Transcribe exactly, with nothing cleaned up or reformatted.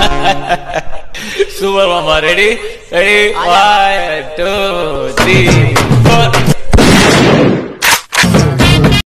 Super Mama, ready? Ready? One, two, three, four.